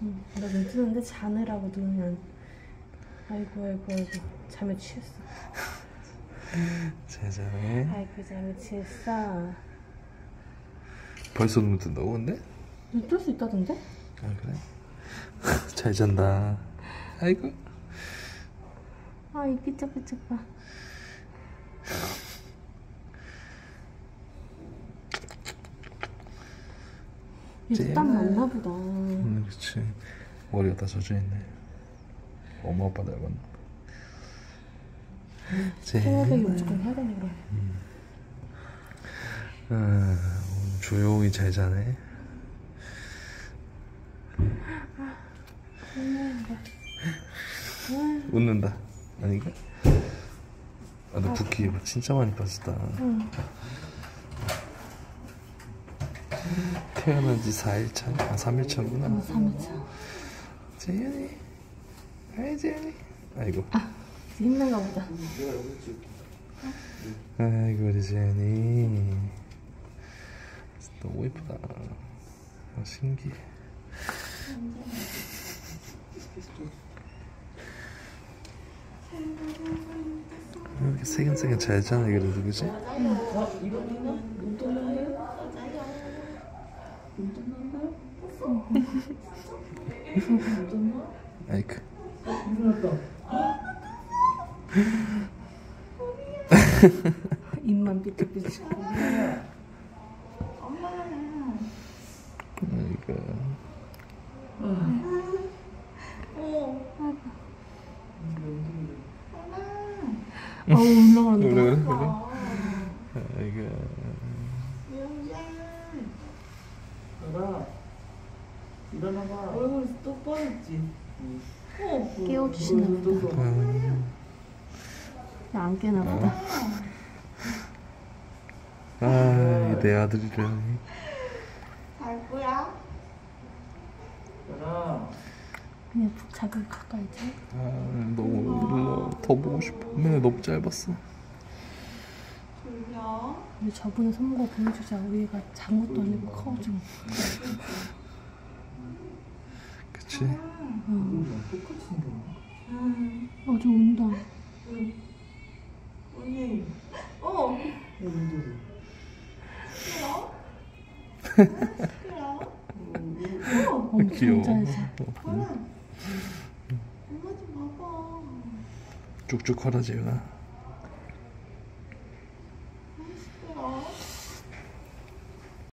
나 눈 뜨는데 자느라고 눈이 안. 아이고 잠에 취했어. 잘 자네. 아이고 잠에 취했어. 벌써 눈 뜬다고 근데? 눈 뜰 수 있다던데? 아 그래? 잘 잔다. 아이고. 아 이 삐쩍삐쩍 봐. 얘도 땀 났나 보다. 그치. 머리가 다 젖어있네. 엄마 아빠 닮았나? 생활배기 무조건 해야 되네 그럼. 오늘 조용히 잘 자네. 웃는다. 아닌가? 아, 너 붓기 진짜 많이 빠졌다. 태어난 지 4일차? 아, 3일차구나. 3일차. 재현이. 아이, 재현이. 아이고. 아, 힘든가 보다. 아이고, 우리 재현이. 너무 예쁘다. 아, 신기해. 이렇게 새근새근 잘 자네, 그래도, 그치? 아이쿠. 입만 삐뚤삐뚤. 아이고. 올라간다. 아이고. 일어나봐. 얼굴 똑바로지. 깨워주시나 보다. 안 깨나 보다. 아, 내 아들이라니. 아이고야. 그냥 푹 자기 가까이 자. 아, 너무 더 보고 싶어. 맨날 너무 짧았어. 우리 저번에 선거 보여주자. 우리 애가 잔 것도 아니고 커가지고. 그치? 똑같이 생겼네. 저 운다. 언니. 귀여워. 잘 자. 엄마 좀 봐봐. 쭉쭉 커라, 재윤아.